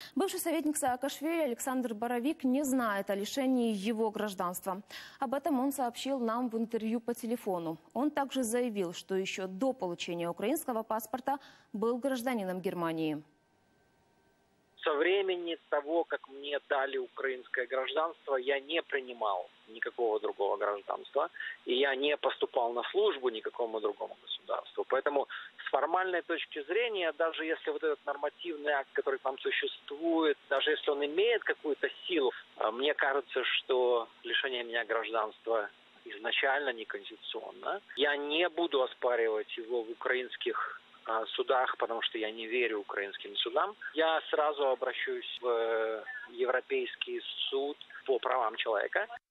Бывший советник Саакашвили Александр Боровик не знает о лишении его гражданства. Об этом он сообщил нам в интервью по телефону. Он также заявил, что еще до получения украинского паспорта был гражданином Германии. Со времени того, как мне дали украинское гражданство, я не принимал никакого другого гражданства, и я не поступал на службу никакому другому государству. Поэтому с формальной точки зрения, даже если вот этот нормативный акт, который там существует, даже если он имеет какую-то силу, мне кажется, что лишение меня гражданства изначально неконституционно. Я не буду оспаривать его в украинских судах, потому что я не верю украинским судам. Я сразу обращусь в Европейский суд по правам человека.